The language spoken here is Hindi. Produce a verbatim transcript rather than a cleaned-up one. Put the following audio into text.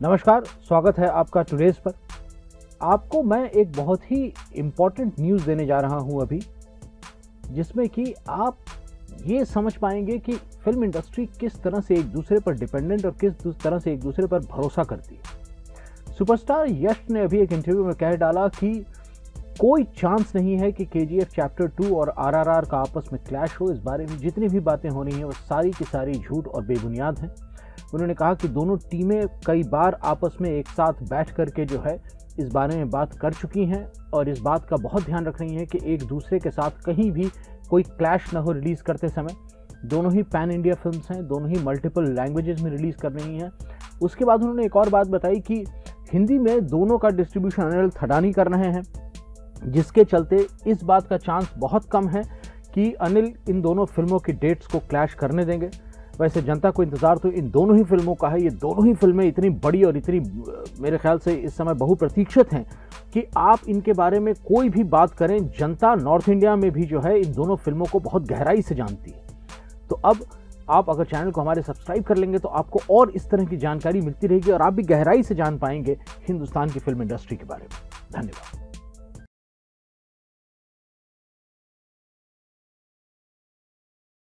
नमस्कार, स्वागत है आपका टुडेज पर। आपको मैं एक बहुत ही इम्पॉर्टेंट न्यूज़ देने जा रहा हूं अभी, जिसमें कि आप ये समझ पाएंगे कि फिल्म इंडस्ट्री किस तरह से एक दूसरे पर डिपेंडेंट और किस तरह से एक दूसरे पर भरोसा करती है। सुपरस्टार यश ने अभी एक इंटरव्यू में कह डाला कि कोई चांस नहीं है कि केजीएफ चैप्टर टू और आरआरआर का आपस में क्लैश हो। इस बारे में जितनी भी बातें हो रही हैं वो सारी की सारी झूठ और बेबुनियाद हैं। उन्होंने कहा कि दोनों टीमें कई बार आपस में एक साथ बैठ करके जो है इस बारे में बात कर चुकी हैं और इस बात का बहुत ध्यान रख रही हैं कि एक दूसरे के साथ कहीं भी कोई क्लैश ना हो रिलीज़ करते समय। दोनों ही पैन इंडिया फिल्म्स हैं, दोनों ही मल्टीपल लैंग्वेजेस में रिलीज़ कर रही हैं। उसके बाद उन्होंने एक और बात बताई कि हिंदी में दोनों का डिस्ट्रीब्यूशन अनिल थडानी कर रहे हैं, जिसके चलते इस बात का चांस बहुत कम है कि अनिल इन दोनों फिल्मों की डेट्स को क्लैश करने देंगे। वैसे जनता को इंतज़ार तो इन दोनों ही फिल्मों का है। ये दोनों ही फिल्में इतनी बड़ी और इतनी मेरे ख्याल से इस समय बहुप्रतीक्षित हैं कि आप इनके बारे में कोई भी बात करें, जनता नॉर्थ इंडिया में भी जो है इन दोनों फिल्मों को बहुत गहराई से जानती है। तो अब आप अगर चैनल को हमारे सब्सक्राइब कर लेंगे तो आपको और इस तरह की जानकारी मिलती रहेगी और आप भी गहराई से जान पाएंगे हिंदुस्तान की फिल्म इंडस्ट्री के बारे में। धन्यवाद।